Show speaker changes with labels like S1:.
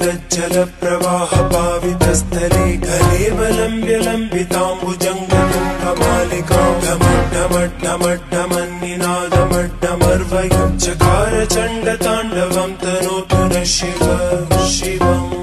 S1: तज्जलप्रवाहपावितस्थले कलेवलम्ब्य लम्बिताम्बुजङ्गतुङ्गमालिकां ढमढमढमढमन्निनादमड्डमर्वयं चकार चण्डताण्डवं तनोतु नः शिवम्